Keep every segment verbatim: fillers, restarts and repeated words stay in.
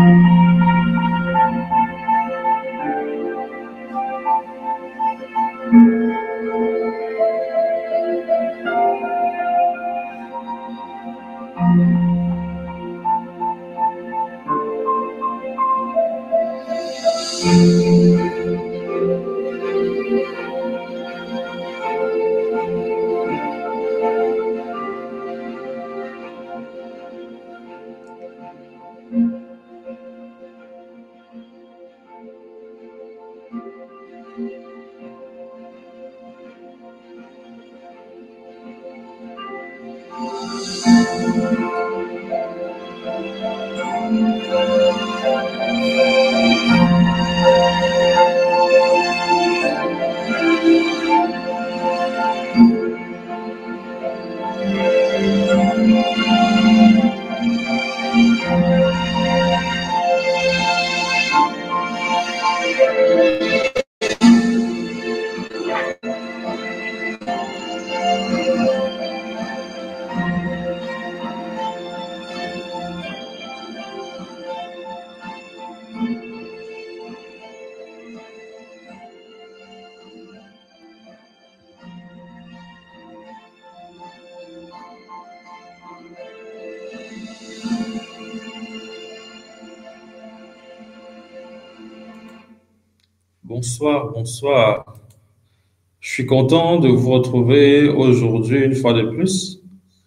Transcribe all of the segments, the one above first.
Bonsoir, bonsoir. Je suis content de vous retrouver aujourd'hui une fois de plus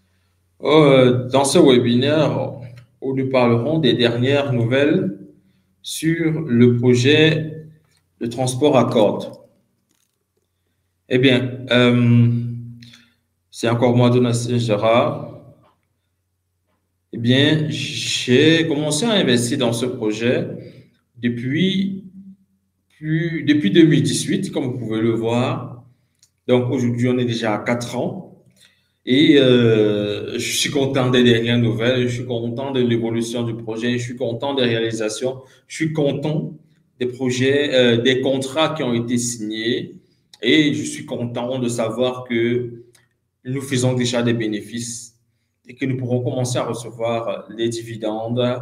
euh, dans ce webinaire où nous parlerons des dernières nouvelles sur le projet de transport à cordes. Eh bien, euh, c'est encore moi, Donatien Gérard. Eh bien, j'ai commencé à investir dans ce projet depuis, plus, depuis deux mille dix-huit, comme vous pouvez le voir. Donc, aujourd'hui, on est déjà à quatre ans. Et euh, je suis content des dernières nouvelles, je suis content de l'évolution du projet, je suis content des réalisations, je suis content des projets, euh, des contrats qui ont été signés et je suis content de savoir que nous faisons déjà des bénéfices et que nous pourrons commencer à recevoir les dividendes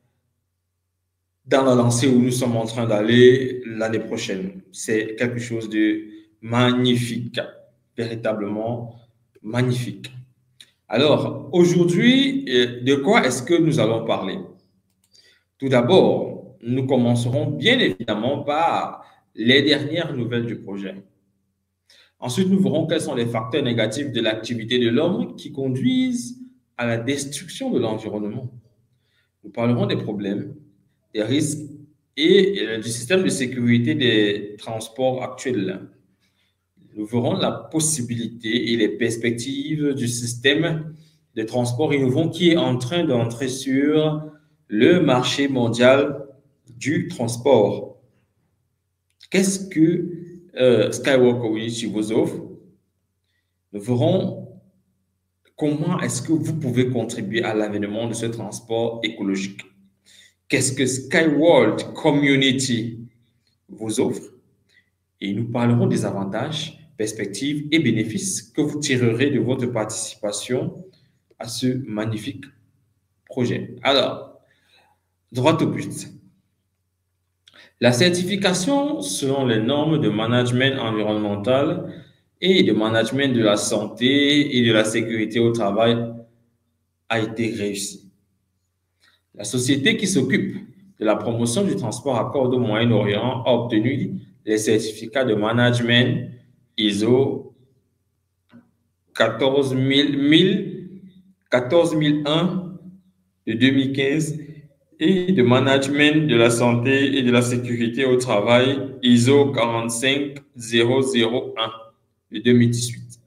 dans la lancée où nous sommes en train d'aller l'année prochaine. C'est quelque chose de magnifique, véritablement magnifique. Alors, aujourd'hui, de quoi est-ce que nous allons parler? Tout d'abord, nous commencerons bien évidemment par les dernières nouvelles du projet. Ensuite, nous verrons quels sont les facteurs négatifs de l'activité de l'homme qui conduisent à la destruction de l'environnement. Nous parlerons des problèmes, des risques et du système de sécurité des transports actuels. Nous verrons la possibilité et les perspectives du système de transport innovant qui est en train d'entrer sur le marché mondial du transport. Qu'est-ce que euh, Skywalk Community vous offre? Nous verrons comment est-ce que vous pouvez contribuer à l'avènement de ce transport écologique. Qu'est-ce que Skywalk Community vous offre? Et nous parlerons des avantages, perspectives et bénéfices que vous tirerez de votre participation à ce magnifique projet. Alors, droit au but. La certification selon les normes de management environnemental et de management de la santé et de la sécurité au travail a été réussie. La société qui s'occupe de la promotion du transport à cordes au Moyen-Orient a obtenu les certificats de management I S O quatorze mille un de deux mille quinze et de management de la santé et de la sécurité au travail I S O quarante-cinq zéro zéro un de deux mille dix-huit.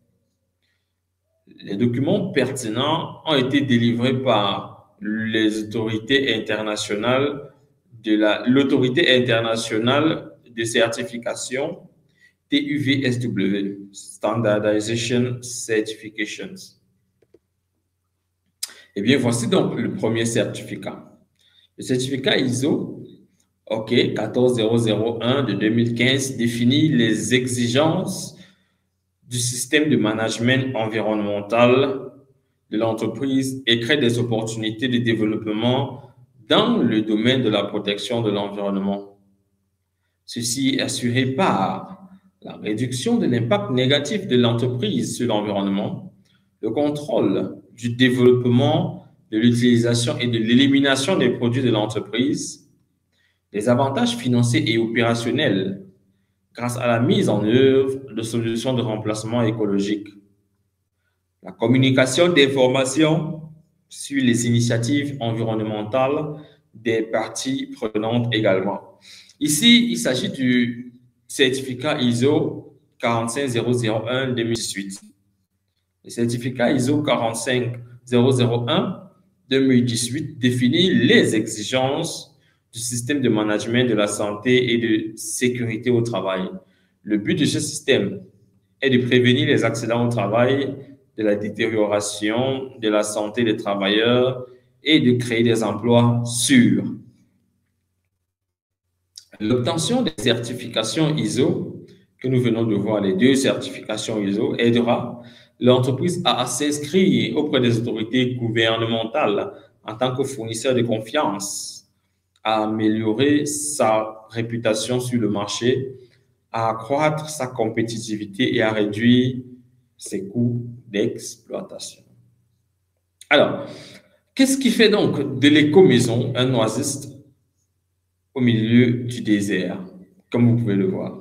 Les documents pertinents ont été délivrés par les autorités internationales de la, l'autorité internationale de certification T U V S W, Standardization Certifications. Eh bien, voici donc le premier certificat. Le certificat I S O OK, quatorze zéro zéro un de deux mille quinze définit les exigences du système de management environnemental de l'entreprise et crée des opportunités de développement dans le domaine de la protection de l'environnement. Ceci est assuré par la réduction de l'impact négatif de l'entreprise sur l'environnement, le contrôle du développement, de l'utilisation et de l'élimination des produits de l'entreprise, les avantages financiers et opérationnels grâce à la mise en œuvre de solutions de remplacement écologique, la communication d'informations sur les initiatives environnementales des parties prenantes également. Ici, il s'agit du certificat I S O quatre cinq zéro zéro un deux mille dix-huit. Le certificat I S O quatre-cinq zéro zéro un deux mille dix-huit définit les exigences du système de management de la santé et de sécurité au travail. Le but de ce système est de prévenir les accidents au travail, de la détérioration de la santé des travailleurs et de créer des emplois sûrs. L'obtention des certifications I S O, que nous venons de voir, les deux certifications I S O, aidera l'entreprise à s'inscrire auprès des autorités gouvernementales en tant que fournisseur de confiance, à améliorer sa réputation sur le marché, à accroître sa compétitivité et à réduire ses coûts d'exploitation. Alors, qu'est-ce qui fait donc de l'éco-maison un oasis au milieu du désert, comme vous pouvez le voir?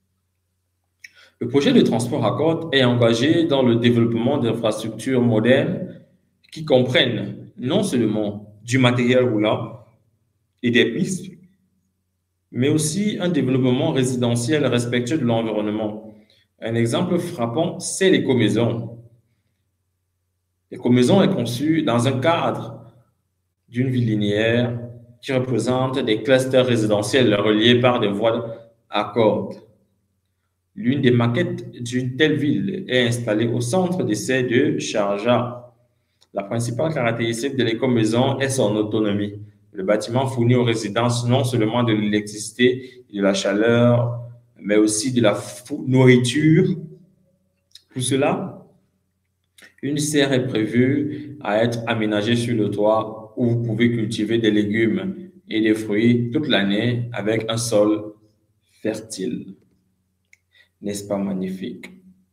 Le projet de transport Accord est engagé dans le développement d'infrastructures modernes qui comprennent non seulement du matériel roulant et des pistes, mais aussi un développement résidentiel respectueux de l'environnement. Un exemple frappant, c'est l'éco-maison. L'éco-maison est conçue dans un cadre d'une ville linéaire qui représente des clusters résidentiels reliés par des voies à cordes. L'une des maquettes d'une telle ville est installée au centre d'essai de Sharjah. La principale caractéristique de l'éco-maison est son autonomie. Le bâtiment fournit aux résidences non seulement de l'électricité et de la chaleur, mais aussi de la nourriture. Pour cela, une serre est prévue à être aménagée sur le toit où vous pouvez cultiver des légumes et des fruits toute l'année avec un sol fertile. N'est-ce pas magnifique?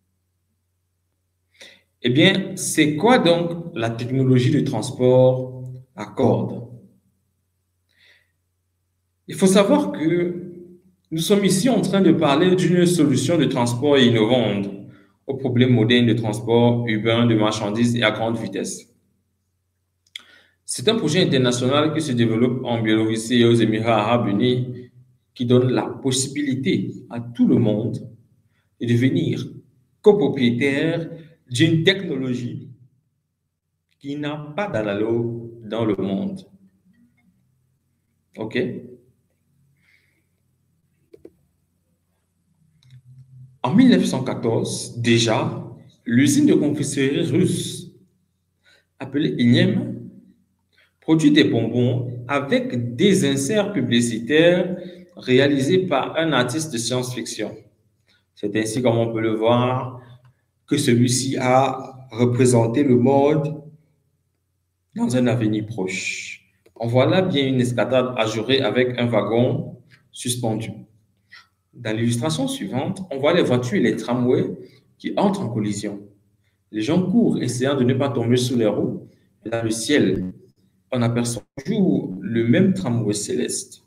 Eh bien, c'est quoi donc la technologie de transport à cordes? Il faut savoir que nous sommes ici en train de parler d'une solution de transport innovante aux problèmes modernes de transport urbain de marchandises et à grande vitesse. C'est un projet international qui se développe en Biélorussie et aux Émirats arabes unis qui donne la possibilité à tout le monde de devenir copropriétaire d'une technologie qui n'a pas d'analogue dans le monde. OK? En mille neuf cent quatorze, déjà, l'usine de confiserie russe appelée Ineem produit des bonbons avec des inserts publicitaires réalisés par un artiste de science-fiction. C'est ainsi, comme on peut le voir, que celui-ci a représenté le monde dans un avenir proche. On voit là bien une escadade ajourée avec un wagon suspendu. Dans l'illustration suivante, on voit les voitures et les tramways qui entrent en collision. Les gens courent, essayant de ne pas tomber sous les roues. Et dans le ciel, on aperçoit toujours le même tramway céleste.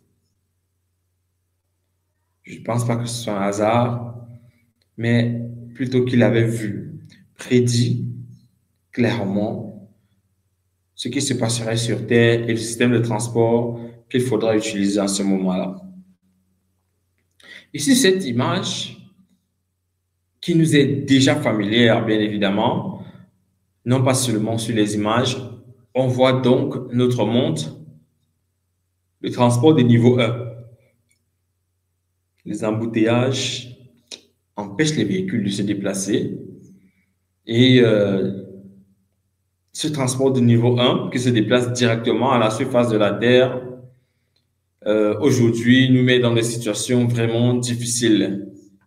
Je ne pense pas que ce soit un hasard, mais plutôt qu'il avait vu, prédit clairement ce qui se passerait sur Terre et le système de transport qu'il faudra utiliser à ce moment-là. Ici, cette image qui nous est déjà familière, bien évidemment, non pas seulement sur les images, on voit donc notre monde, le transport de niveau un. Les embouteillages empêchent les véhicules de se déplacer et euh, ce transport de niveau un qui se déplace directement à la surface de la Terre euh, aujourd'hui nous met dans des situations vraiment difficiles.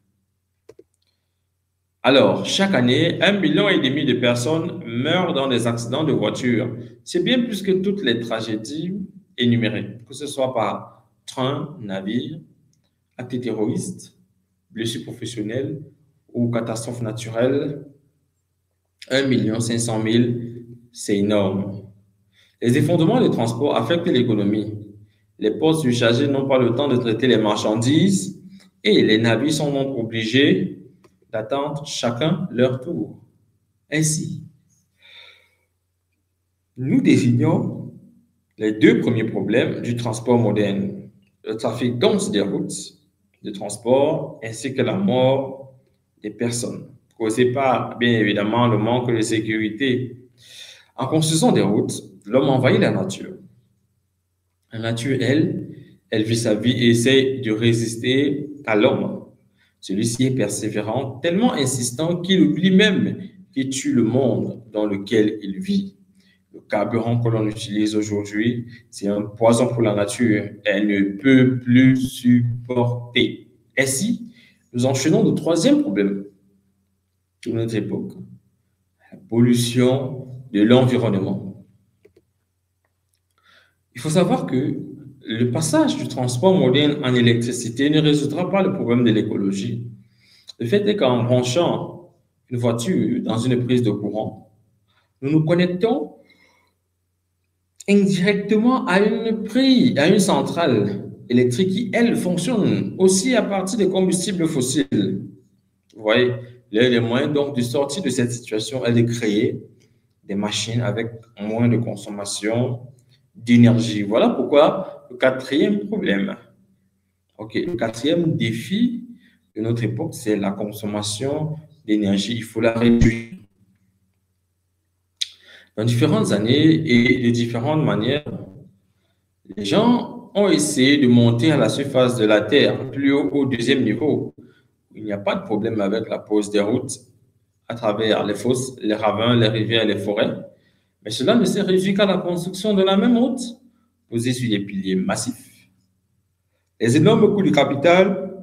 Alors, chaque année, un million et demi de personnes meurent dans des accidents de voiture. C'est bien plus que toutes les tragédies énumérés, que ce soit par train, navire, actes terroristes, blessures professionnelles ou catastrophes naturelles. un million cinq cent mille, c'est énorme. Les effondrements des transports affectent l'économie. Les ports surchargés n'ont pas le temps de traiter les marchandises et les navires sont donc obligés d'attendre chacun leur tour. Ainsi, nous désignons les deux premiers problèmes du transport moderne, le trafic dense des routes de transport ainsi que la mort des personnes, causée par, bien évidemment, le manque de sécurité. En construisant des routes, l'homme envahit la nature. La nature, elle, elle vit sa vie et essaie de résister à l'homme. Celui-ci est persévérant, tellement insistant qu'il oublie même qu'il tue le monde dans lequel il vit. Le carburant que l'on utilise aujourd'hui, c'est un poison pour la nature. Elle ne peut plus supporter. Ainsi, nous enchaînons le troisième problème de notre époque, la pollution de l'environnement. Il faut savoir que le passage du transport moderne en électricité ne résoudra pas le problème de l'écologie. Le fait est qu'en branchant une voiture dans une prise de courant, nous nous connectons indirectement à une prise, à une centrale électrique qui, elle, fonctionne aussi à partir des combustibles fossiles. Vous voyez, l'un des moyens donc de sortir de cette situation est de créer des machines avec moins de consommation d'énergie. Voilà pourquoi le quatrième problème, ok, le quatrième défi de notre époque, c'est la consommation d'énergie. Il faut la réduire. Dans différentes années et de différentes manières, les gens ont essayé de monter à la surface de la Terre, plus haut au deuxième niveau. Il n'y a pas de problème avec la pose des routes à travers les fosses, les ravins, les rivières et les forêts. Mais cela ne s'est réduit qu'à la construction de la même route, posée sur des piliers massifs. Les énormes coûts du capital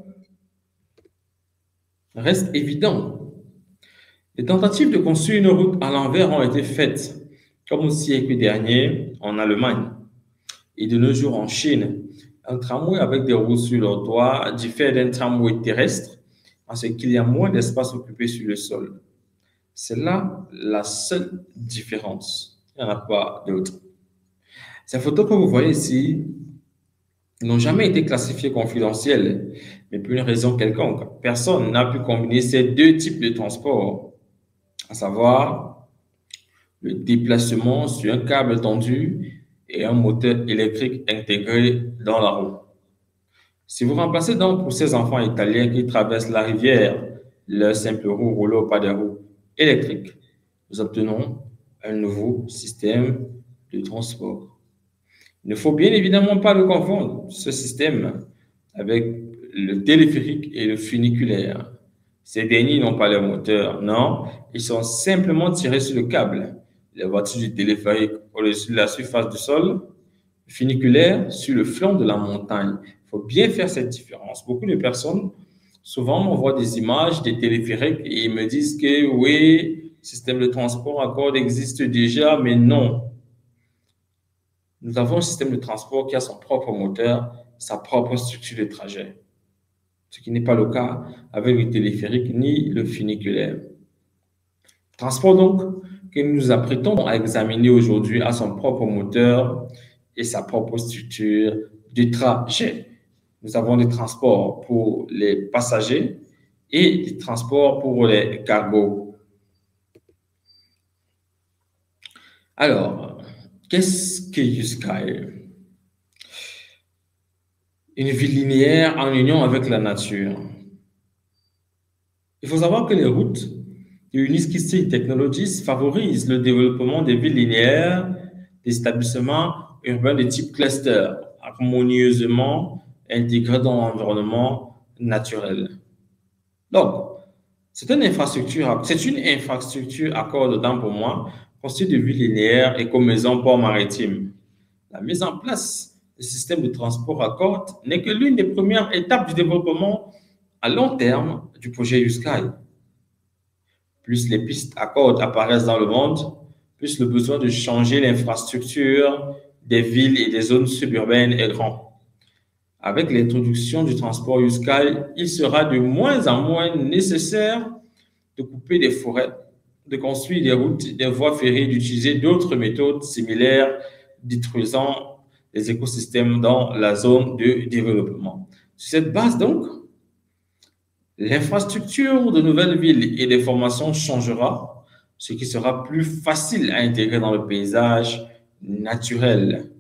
restent évidents. Les tentatives de construire une route à l'envers ont été faites, comme au siècle dernier en Allemagne et de nos jours en Chine. Un tramway avec des roues sur leur toit diffère d'un tramway terrestre en ce qu'il y a moins d'espace occupé sur le sol. C'est là la seule différence. Il n'y en a pas d'autre. Ces photos que vous voyez ici n'ont jamais été classifiées confidentielles, mais pour une raison quelconque. Personne n'a pu combiner ces deux types de transport, à savoir le déplacement sur un câble tendu et un moteur électrique intégré dans la roue. Si vous remplacez donc pour ces enfants italiens qui traversent la rivière leur simple roue roulée au pas des roues électriques, nous obtenons un nouveau système de transport. Il ne faut bien évidemment pas le confondre, ce système, avec le téléphérique et le funiculaire. Ces derniers n'ont pas leur moteur, non, ils sont simplement tirés sur le câble. Les voitures du téléphérique au-dessus de la surface du sol, le funiculaire sur le flanc de la montagne. Il faut bien faire cette différence. Beaucoup de personnes, souvent, m'envoient des images des téléphériques et ils me disent que oui, le système de transport à cordes existe déjà, mais non. Nous avons un système de transport qui a son propre moteur, sa propre structure de trajet. Ce qui n'est pas le cas avec le téléphérique ni le funiculaire. Le transport donc que nous nous apprêtons à examiner aujourd'hui a son propre moteur et sa propre structure de trajet. Nous avons des transports pour les passagers et des transports pour les cargos. Alors, qu'est-ce que YouSky? Une vie linéaire en union avec la nature. Il faut savoir que les routes de Unisky Technologies favorisent le développement des villes linéaires, des établissements urbains de type cluster, harmonieusement intégrés dans l'environnement naturel. Donc, c'est une infrastructure, c'est une infrastructure à corps dedans pour moi, constituée de villes linéaires, écomaisons, ports maritimes. La mise en place du système de transport à cordes n'est que l'une des premières étapes du développement à long terme du projet YouSky. Plus les pistes à cordes apparaissent dans le monde, plus le besoin de changer l'infrastructure des villes et des zones suburbaines est grand. Avec l'introduction du transport U-Sky, il sera de moins en moins nécessaire de couper des forêts, de construire des routes, des voies ferrées, d'utiliser d'autres méthodes similaires détruisant les écosystèmes dans la zone de développement. Sur cette base, donc, l'infrastructure de nouvelles villes et des formations changera, ce qui sera plus facile à intégrer dans le paysage naturel.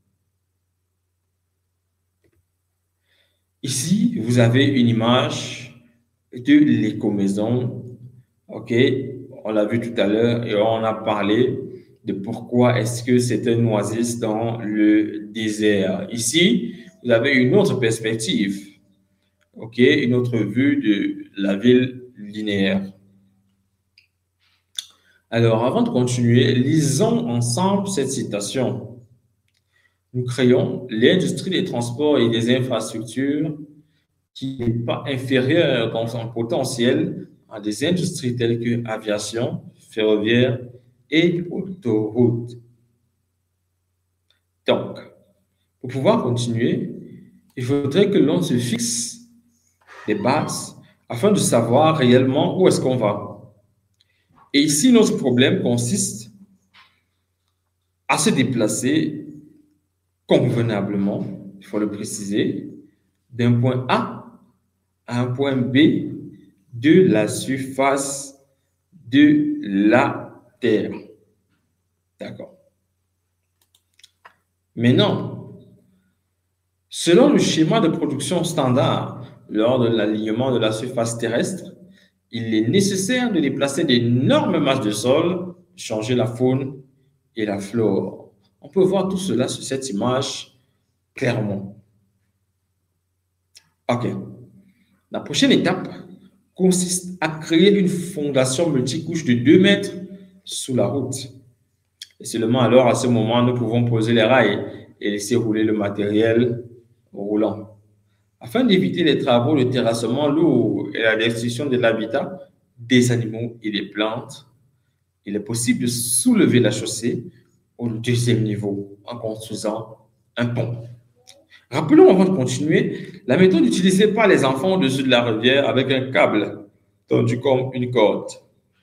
Ici, vous avez une image de l'écomaison. OK, on l'a vu tout à l'heure et on a parlé de pourquoi est-ce que c'est un oasis dans le désert. Ici, vous avez une autre perspective. OK, une autre vue de la ville linéaire. Alors, avant de continuer, lisons ensemble cette citation. Nous créons l'industrie des transports et des infrastructures qui n'est pas inférieure dans son potentiel à des industries telles que aviation, ferroviaire et autoroute. Donc, pour pouvoir continuer, il faudrait que l'on se fixe des bases afin de savoir réellement où est-ce qu'on va. Et ici, notre problème consiste à se déplacer convenablement, il faut le préciser, d'un point A à un point B de la surface de la Terre. D'accord. Maintenant, selon le schéma de production standard, lors de l'alignement de la surface terrestre, il est nécessaire de déplacer d'énormes masses de sol, changer la faune et la flore. On peut voir tout cela sur cette image clairement. OK. La prochaine étape consiste à créer une fondation multicouche de deux mètres sous la route. Et seulement alors, à ce moment, nous pouvons poser les rails et laisser rouler le matériel roulant. Afin d'éviter les travaux de terrassement lourd et la destruction de l'habitat des animaux et des plantes, il est possible de soulever la chaussée au deuxième niveau en construisant un pont. Rappelons avant de continuer la méthode utilisée par les enfants au-dessus de la rivière avec un câble tendu comme une corde.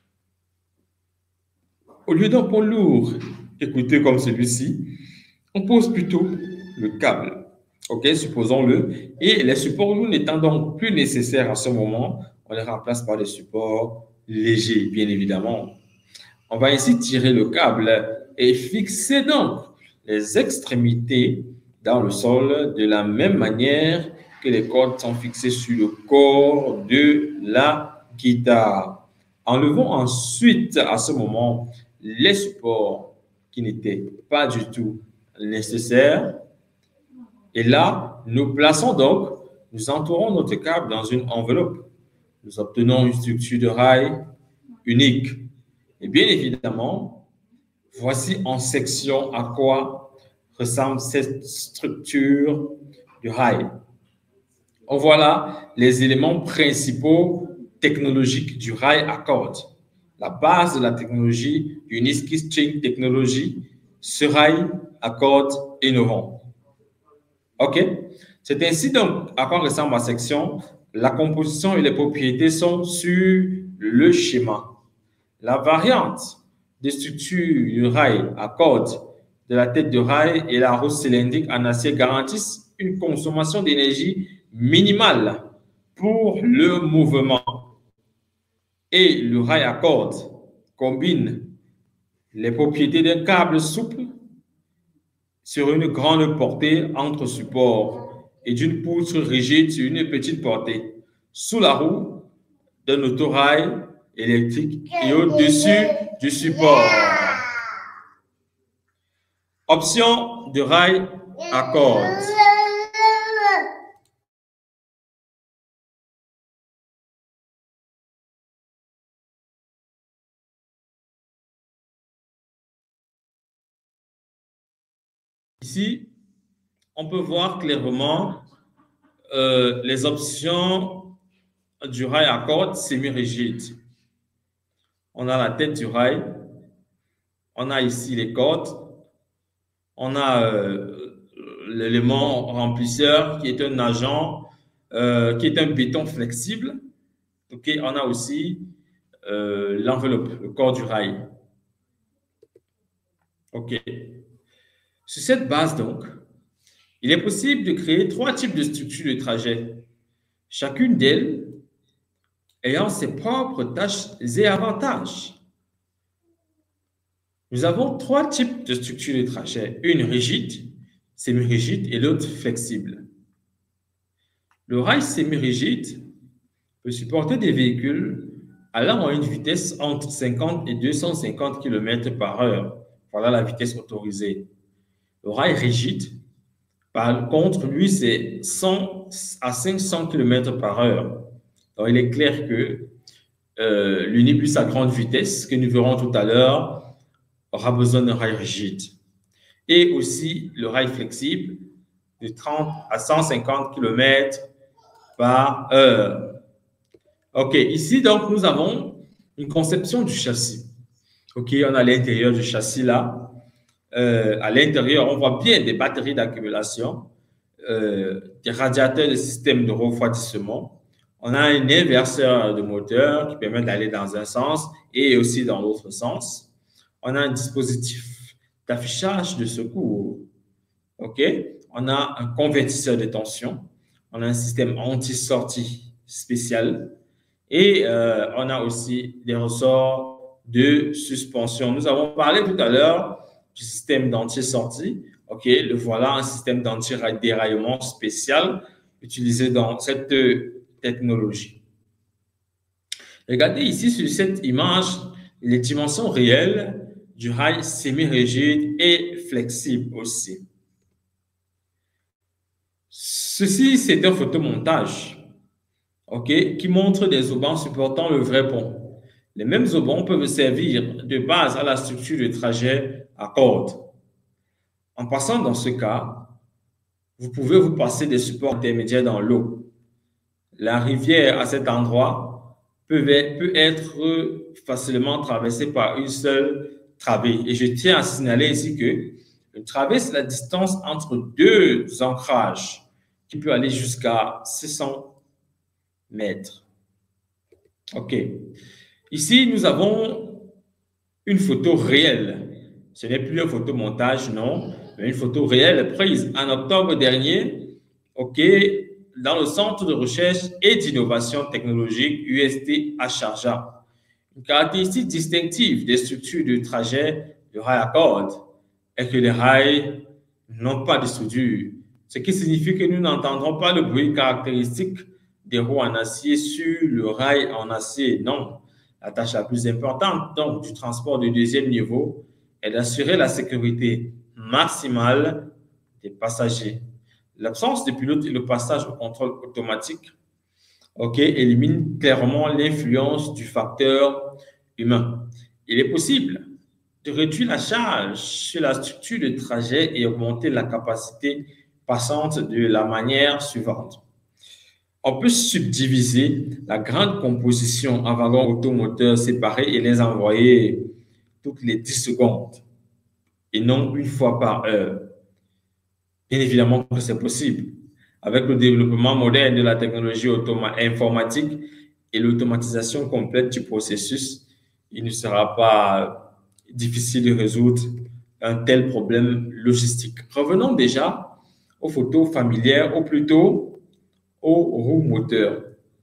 Au lieu d'un pont lourd écoutez comme celui-ci, on pose plutôt le câble. OK, supposons-le. Et les supports lourds n'étant donc plus nécessaires à ce moment, on les remplace par des supports légers, bien évidemment. On va ainsi tirer le câble et fixer donc les extrémités dans le sol de la même manière que les cordes sont fixées sur le corps de la guitare. Enlevons ensuite à ce moment les supports qui n'étaient pas du tout nécessaires. Et là, nous plaçons donc, nous entourons notre câble dans une enveloppe. Nous obtenons une structure de rail unique. Et bien évidemment, voici en section à quoi ressemble cette structure de rail. On voit là les éléments principaux technologiques du rail à cordes. La base de la technologie du Nisky String Technology, ce rail à cordes innovant. OK? C'est ainsi donc à quoi ressemble ma section. La composition et les propriétés sont sur le schéma. La variante des structures du rail à cordes de la tête de rail et la roue cylindrique en acier garantissent une consommation d'énergie minimale pour le mouvement. Et le rail à cordes combine les propriétés d'un câble souple sur une grande portée entre supports et d'une poutre rigide sur une petite portée, sous la roue d'un autorail électrique et au-dessus du support. Option de rail à cordes. Ici, on peut voir clairement euh, les options du rail à cordes semi-rigide. On a la tête du rail, on a ici les cordes, On a euh, l'élément remplisseur qui est un agent, euh, qui est un béton flexible. OK, on a aussi euh, l'enveloppe, le corps du rail. OK. Sur cette base, donc, il est possible de créer trois types de structures de trajet, chacune d'elles ayant ses propres tâches et avantages. Nous avons trois types de structures de trajet, une rigide, semi-rigide et l'autre flexible. Le rail semi-rigide peut supporter des véhicules allant à une vitesse entre cinquante et deux cent cinquante kilomètres par heure. Voilà la vitesse autorisée. Le rail rigide, par contre, lui, c'est cent à cinq cents kilomètres par heure. Donc, il est clair que euh, l'unibus à grande vitesse, que nous verrons tout à l'heure, aura besoin d'un rail rigide. Et aussi le rail flexible de trente à cent cinquante kilomètres par heure. OK, ici, donc, nous avons une conception du châssis. OK, on a l'intérieur du châssis là. Euh, à l'intérieur, on voit bien des batteries d'accumulation, euh, des radiateurs de système de refroidissement. On a un inverseur de moteur qui permet d'aller dans un sens et aussi dans l'autre sens. On a un dispositif d'affichage de secours. OK? On a un convertisseur de tension. On a un système anti-sortie spécial. Et euh, on a aussi des ressorts de suspension. Nous avons parlé tout à l'heure du système d'anti-sortie. OK, le voilà, un système d'anti-déraillement spécial utilisé dans cette technologie. Regardez ici sur cette image les dimensions réelles du rail semi-rigide et flexible aussi. Ceci, c'est un photomontage. OK, qui montre des haubans supportant le vrai pont. Les mêmes haubans peuvent servir de base à la structure de trajet à cordes. En passant dans ce cas, vous pouvez vous passer des supports intermédiaires dans l'eau. La rivière à cet endroit peut, peut être facilement traversée par une seule travée. Et je tiens à signaler ici que une travée, c'est la distance entre deux ancrages qui peut aller jusqu'à six cents mètres. OK. Ici, nous avons une photo réelle. Ce n'est plus un photomontage, non, mais une photo réelle prise en octobre dernier, OK, dans le Centre de recherche et d'innovation technologique U S T à Sharjah. Une caractéristique distinctive des structures de trajet de rail à cordes est que les rails n'ont pas de soudure, ce qui signifie que nous n'entendrons pas le bruit caractéristique des roues en acier sur le rail en acier. Non, la tâche la plus importante donc du transport de deuxième niveau est d'assurer la sécurité maximale des passagers. L'absence de pilote et le passage au contrôle automatique, OK, élimine clairement l'influence du facteur humain. Il est possible de réduire la charge sur la structure de trajet et augmenter la capacité passante de la manière suivante. On peut subdiviser la grande composition en wagons automoteurs séparés et les envoyer toutes les dix secondes et non une fois par heure. Bien évidemment que c'est possible. Avec le développement moderne de la technologie informatique et l'automatisation complète du processus, il ne sera pas difficile de résoudre un tel problème logistique. Revenons déjà aux photos familières, ou plutôt aux roues moteurs.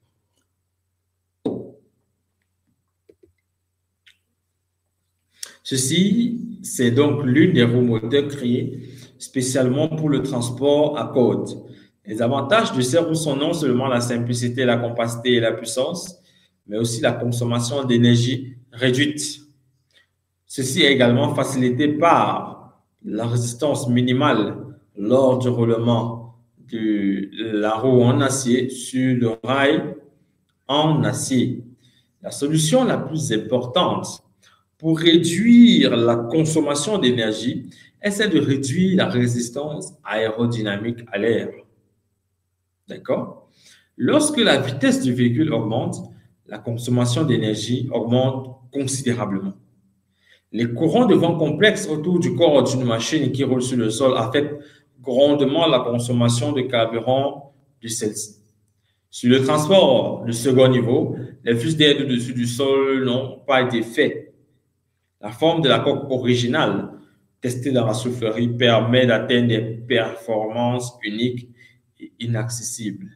Ceci, c'est donc l'une des roues moteurs créées spécialement pour le transport à cordes. Les avantages de ces roues sont non seulement la simplicité, la compacité et la puissance, mais aussi la consommation d'énergie réduite. Ceci est également facilité par la résistance minimale lors du roulement de la roue en acier sur le rail en acier. La solution la plus importante pour réduire la consommation d'énergie est celle de réduire la résistance aérodynamique à l'air. D'accord? Lorsque la vitesse du véhicule augmente, la consommation d'énergie augmente considérablement. Les courants de vent complexes autour du corps d'une machine qui roule sur le sol affectent grandement la consommation de carburant de celle-ci. Sur le transport de second niveau, les flux d'air au-dessus du sol n'ont pas été faits. La forme de la coque originale, testée dans la soufflerie, permet d'atteindre des performances uniques et inaccessibles.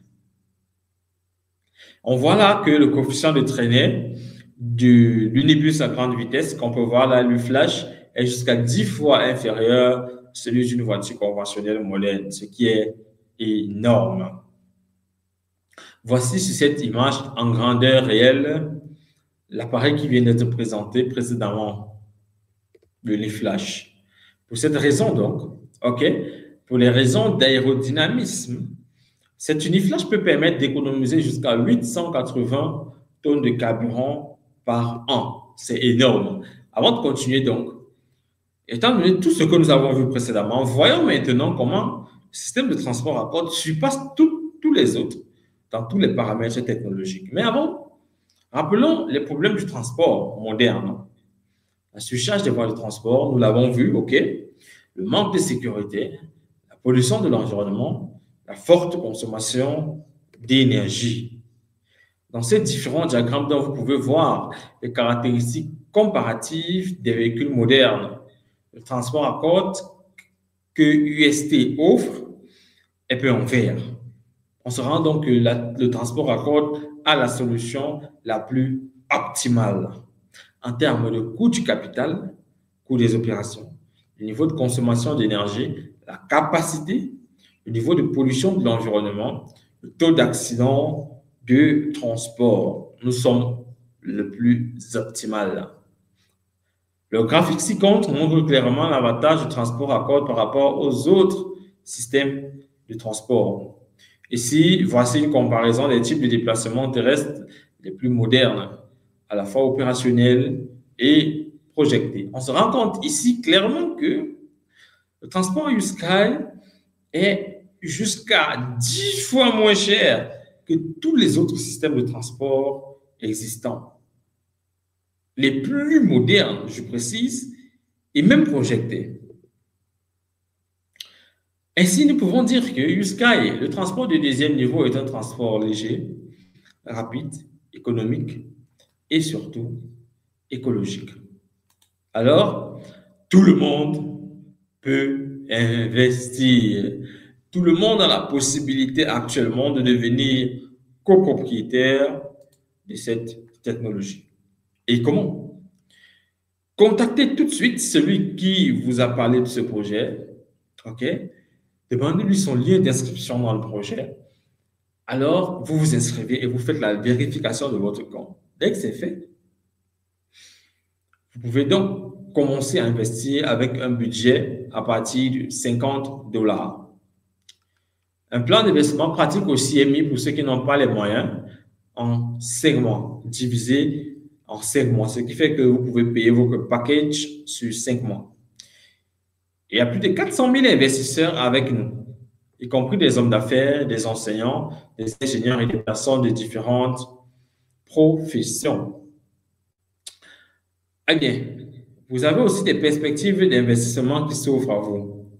On voit là que le coefficient de traînée de l'unibus à grande vitesse, qu'on peut voir là, le flash, est jusqu'à dix fois inférieur à celui d'une voiture conventionnelle moderne, ce qui est énorme. Voici sur cette image en grandeur réelle l'appareil qui vient d'être présenté précédemment, le flash. Pour cette raison donc, ok, pour les raisons d'aérodynamisme, cette uniflash peut permettre d'économiser jusqu'à huit cent quatre-vingts tonnes de carburant par an. C'est énorme. Avant de continuer donc, étant donné tout ce que nous avons vu précédemment, voyons maintenant comment le système de transport à cordes surpasse tout, tous les autres dans tous les paramètres technologiques. Mais avant, rappelons les problèmes du transport moderne. La surcharge des voies de transport, nous l'avons vu, ok, le manque de sécurité, la pollution de l'environnement, la forte consommation d'énergie. Dans ces différents diagrammes, dont vous pouvez voir les caractéristiques comparatives des véhicules modernes. Le transport à cordes que U S T offre est peu en vert. On se rend donc que la, le transport à cordes a la solution la plus optimale en termes de coût du capital, coût des opérations, le niveau de consommation d'énergie, la capacité, le niveau de pollution de l'environnement, le taux d'accident de transport. Nous sommes le plus optimal. Le graphique ci-contre montre clairement l'avantage du transport à cordes par rapport aux autres systèmes de transport. Ici, voici une comparaison des types de déplacements terrestres les plus modernes, à la fois opérationnels et projetés. On se rend compte ici clairement que le transport U-Sky est jusqu'à dix fois moins cher que tous les autres systèmes de transport existants. Les plus modernes, je précise, et même projetés. Ainsi, nous pouvons dire que U-Sky, le transport de deuxième niveau, est un transport léger, rapide, économique et surtout écologique. Alors, tout le monde peut investir. Tout le monde a la possibilité actuellement de devenir copropriétaire de cette technologie. Et comment? Contactez tout de suite celui qui vous a parlé de ce projet, ok? Demandez-lui son lien d'inscription dans le projet. Alors, vous vous inscrivez et vous faites la vérification de votre compte. Dès que c'est fait, vous pouvez donc commencer à investir avec un budget à partir de cinquante dollars. Un plan d'investissement pratique aussi est mis pour ceux qui n'ont pas les moyens en segments, divisé en cinq mois, ce qui fait que vous pouvez payer vos packages sur cinq mois. Il y a plus de quatre cent mille investisseurs avec nous, y compris des hommes d'affaires, des enseignants, des ingénieurs et des personnes de différentes professions. Eh bien, vous avez aussi des perspectives d'investissement qui s'offrent à vous.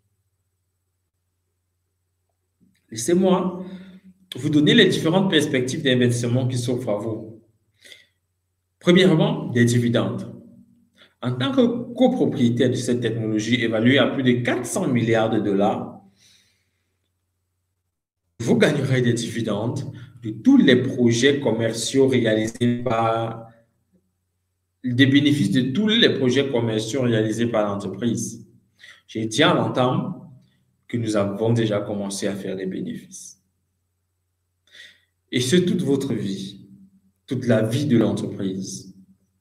Laissez-moi vous donner les différentes perspectives d'investissement qui s'offrent à vous. Premièrement, des dividendes. En tant que copropriétaire de cette technologie évaluée à plus de quatre cents milliards de dollars, vous gagnerez des dividendes de tous les projets commerciaux réalisés par des bénéfices de tous les projets commerciaux réalisés par l'entreprise. J'ai dit à l'entame que nous avons déjà commencé à faire des bénéfices. Et ce, toute votre vie, toute la vie de l'entreprise.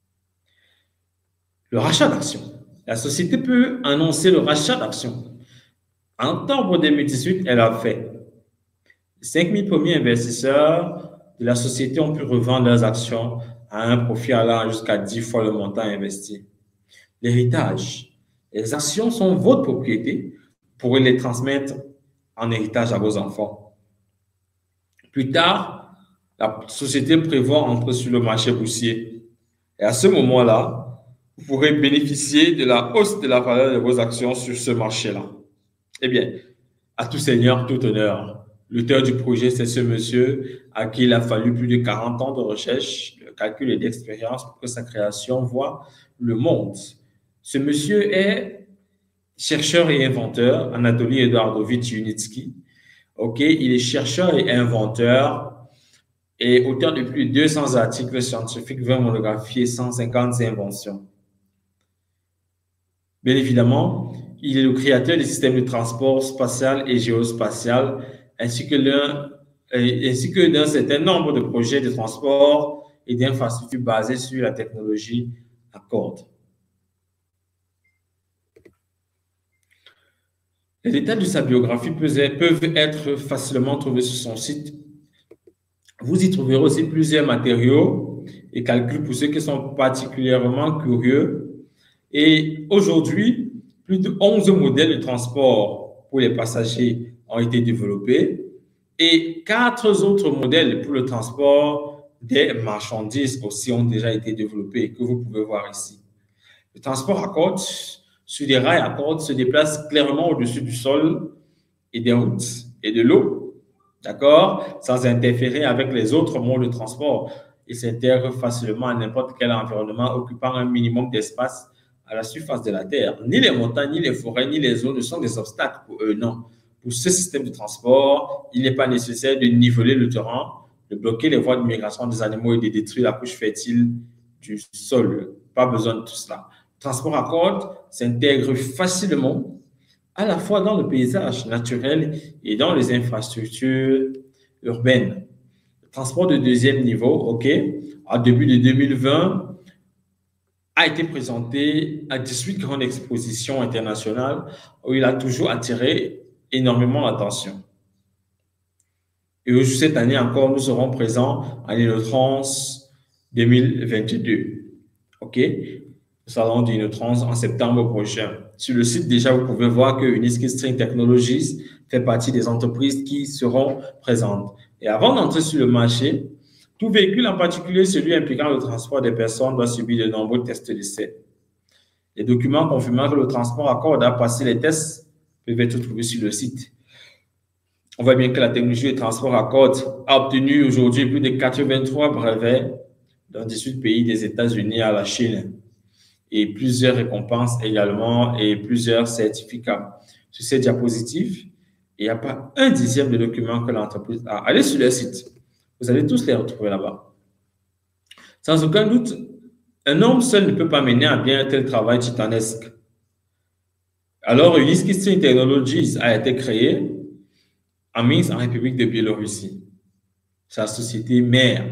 Le rachat d'actions. La société peut annoncer le rachat d'actions. En octobre deux mille dix-huit, elle a fait. Les cinq mille premiers investisseurs de la société ont pu revendre leurs actions à un profit allant jusqu'à dix fois le montant investi. L'héritage. Les actions sont votre propriété. Vous pourrez les transmettre en héritage à vos enfants. Plus tard, la société prévoit entrer sur le marché boursier. Et à ce moment-là, vous pourrez bénéficier de la hausse de la valeur de vos actions sur ce marché-là. Eh bien, à tout seigneur, tout honneur. L'auteur du projet, c'est ce monsieur à qui il a fallu plus de quarante ans de recherche, de calcul et d'expérience pour que sa création voie le monde. Ce monsieur est chercheur et inventeur, Anatoly Eduardovich Yunitsky. OK, il est chercheur et inventeur et auteur de plus de deux cents articles scientifiques, vingt monographies et cent cinquante inventions. Bien évidemment, il est le créateur des systèmes de transport spatial et géospatial, ainsi que l'un, ainsi que d'un certain nombre de projets de transport et d'infrastructures basés sur la technologie à cordes. Les détails de sa biographie peuvent être facilement trouvés sur son site. Vous y trouverez aussi plusieurs matériaux et calculs pour ceux qui sont particulièrement curieux. Et aujourd'hui, plus de onze modèles de transport pour les passagers ont été développés et quatre autres modèles pour le transport des marchandises aussi ont déjà été développés, que vous pouvez voir ici. Le transport à cordes sur des rails à cordes se déplace clairement au-dessus du sol et des routes et de l'eau, d'accord, sans interférer avec les autres modes de transport. Il s'intègre facilement à n'importe quel environnement occupant un minimum d'espace à la surface de la Terre. Ni les montagnes, ni les forêts, ni les eaux ne sont des obstacles pour eux, non. Pour ce système de transport, il n'est pas nécessaire de niveler le terrain, de bloquer les voies de migration des animaux et de détruire la couche fertile du sol. Pas besoin de tout cela. Le transport à cordes s'intègre facilement à la fois dans le paysage naturel et dans les infrastructures urbaines. Le transport de deuxième niveau, OK, en début de deux mille vingt, a été présenté à dix-huit grandes expositions internationales où il a toujours attiré énormément l'attention. Et cette année encore, nous serons présents à l'Innotrans deux mille vingt-deux. OK? Le salon d'Innotrans en septembre prochain. Sur le site, déjà, vous pouvez voir que Unisky String Technologies fait partie des entreprises qui seront présentes. Et avant d'entrer sur le marché, tout véhicule, en particulier celui impliquant le transport des personnes, doit subir de nombreux tests d'essai. Les documents confirmant que le transport à cordes a passé les tests peuvent être trouvés sur le site. On voit bien que la technologie de transport à cordes a obtenu aujourd'hui plus de quatre-vingt-trois brevets dans dix-huit pays des États-Unis à la Chine et plusieurs récompenses également et plusieurs certificats. Sur ces diapositives, il n'y a pas un dixième de documents que l'entreprise a. Allez sur le site. Vous allez tous les retrouver là-bas. Sans aucun doute, un homme seul ne peut pas mener à bien un tel travail titanesque. Alors, Unisky String Technologies a été créée en Minsk, en République de Biélorussie. C'est la société mère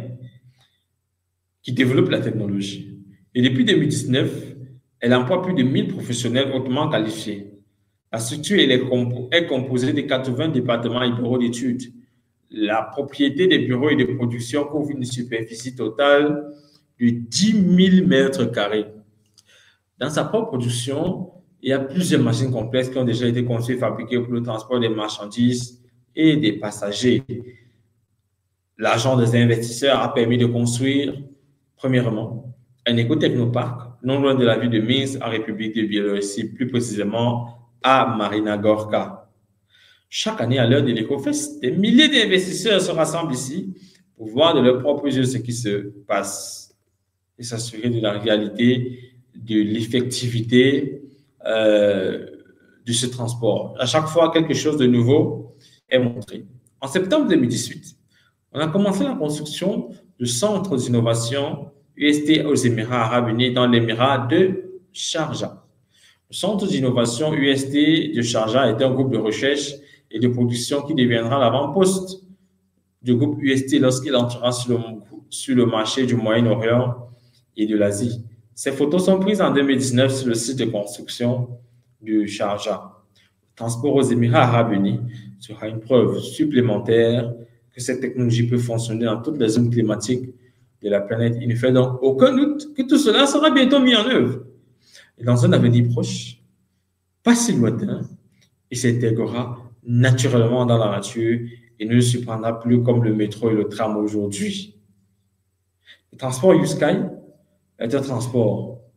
qui développe la technologie. Et depuis deux mille dix-neuf, elle emploie plus de mille professionnels hautement qualifiés. La structure elle est, compo est composée de quatre-vingts départements et bureaux d'études. La propriété des bureaux et de production couvre une superficie totale de dix mille mètres carrés. Dans sa propre production, il y a plusieurs machines complexes qui ont déjà été conçues et fabriquées pour le transport des marchandises et des passagers. L'argent des investisseurs a permis de construire, premièrement, un éco-technoparc non loin de la ville de Minsk, en République de Biélorussie, plus précisément à Marina Gorka. Chaque année, à l'heure de l'EcoFest, des milliers d'investisseurs se rassemblent ici pour voir de leurs propres yeux ce qui se passe et s'assurer de la réalité, de l'effectivité euh, de ce transport. À chaque fois, quelque chose de nouveau est montré. En septembre deux mille dix-huit, on a commencé la construction du centre d'innovation U S T aux Émirats arabes unis dans l'émirat de Sharjah. Le centre d'innovation U S T de Sharjah est un groupe de recherche et de production qui deviendra l'avant-poste du groupe U S T lorsqu'il entrera sur le, sur le marché du Moyen-Orient et de l'Asie. Ces photos sont prises en deux mille dix-neuf sur le site de construction de Sharjah. Le transport aux Émirats arabes unis sera une preuve supplémentaire que cette technologie peut fonctionner dans toutes les zones climatiques de la planète. Il ne fait donc aucun doute que tout cela sera bientôt mis en œuvre. Et dans un avenir proche, pas si lointain, il s'intégrera naturellement dans la nature et ne se prendra plus comme le métro et le tram aujourd'hui. Le transport U-Sky est un transport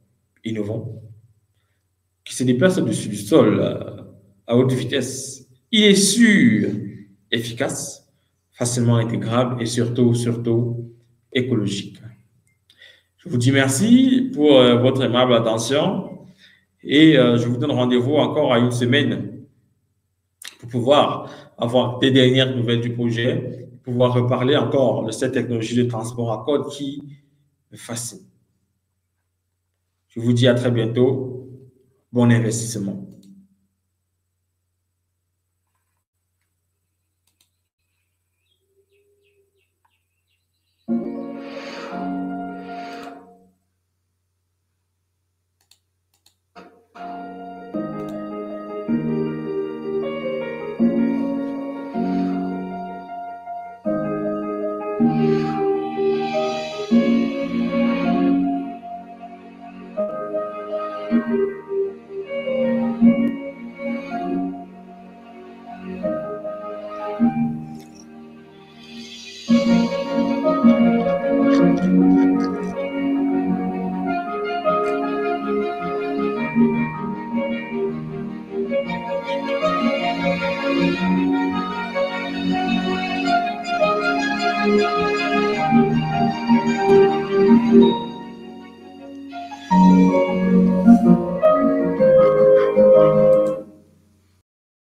innovant, qui se déplace au-dessus du sol euh, à haute vitesse. Il est sûr, efficace, facilement intégrable et surtout, surtout écologique. Je vous dis merci pour euh, votre aimable attention et euh, je vous donne rendez-vous encore à une semaine pour pouvoir avoir des dernières nouvelles du projet, pouvoir reparler encore de cette technologie de transport à code qui me fascine. Je vous dis à très bientôt. Bon investissement.